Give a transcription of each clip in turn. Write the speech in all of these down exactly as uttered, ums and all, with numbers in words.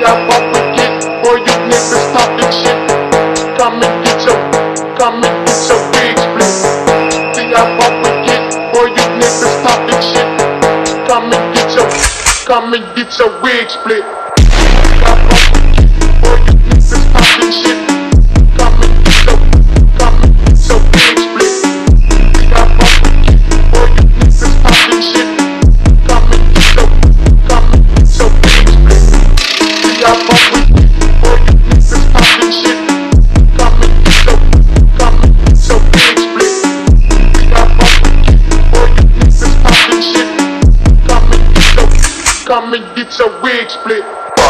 up what we get, boy, you niggas talking shit. Come and get your, come and get your wig split. See up what we get, boy, you niggas talking shit. Come and get your, come and get your wig split. See up what we get, boy, you niggas talking shit. Come and get your, come and get your wig split. See up what we get, boy, you niggas talking shit. Come and get your, come and get your wig split. See up what we get, boy, you niggas talking shit. Come and get your, come and get your wig split. See up what we get, boy, you niggas talking shit. Come and get your, come and get your wig split.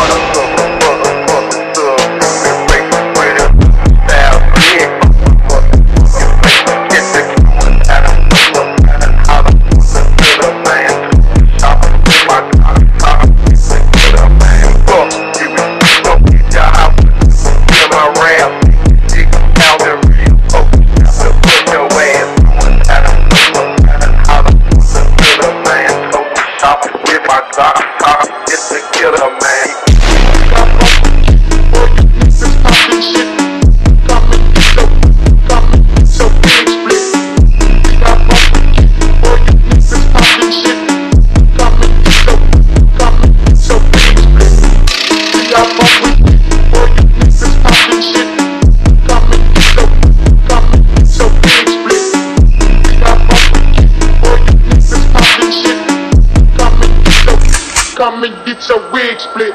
Come and get your wig split.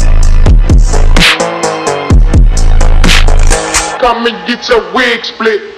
Come and get your wig split.